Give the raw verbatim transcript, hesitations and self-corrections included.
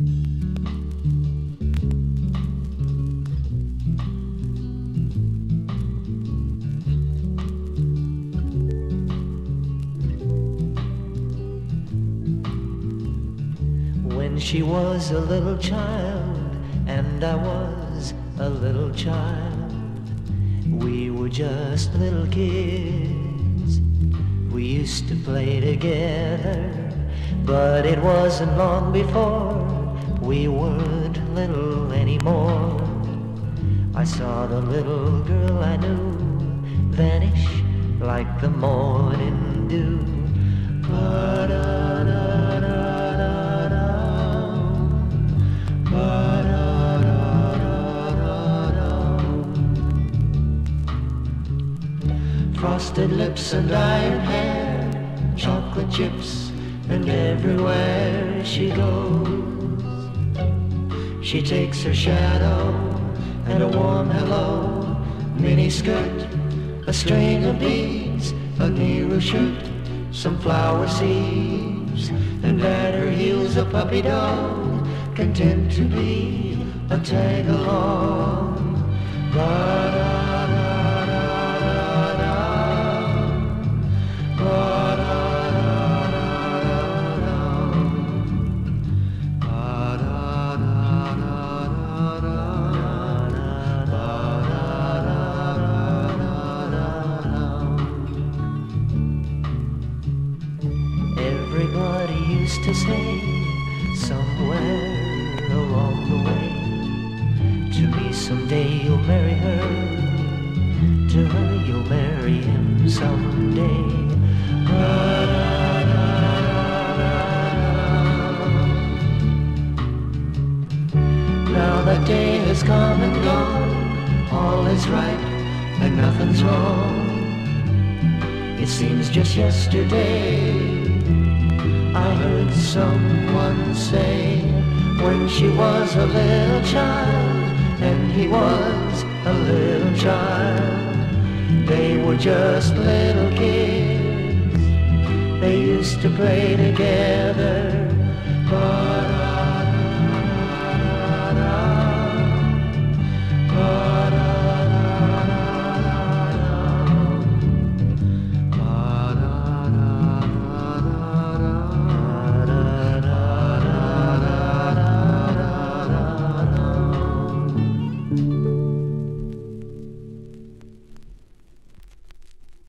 When she was a little child and I was a little child, we were just little kids. We used to play together, but it wasn't long before we weren't little anymore. I saw the little girl I knew vanish like the morning dew. Ba-da-da-da-da-da. Frosted lips and iron hair, chocolate chips, and everywhere she goes, she takes her shadow and a warm hello, mini skirt, a string of beads, a Nehru shirt, some flower seeds, and at her heels a puppy dog, content to be a tag-along. Ba-da-da-da-da-da, ba-da-da-da-da-da, ba-da-da-da-da-da. Everybody used to say somewhere along the way, to me someday you'll marry her, to her you'll marry him someday. Now that day has come and gone, all is right and nothing's wrong. It seems just yesterday I heard someone say, when she was a little child and he was a little child, they were just little kids. They used to play together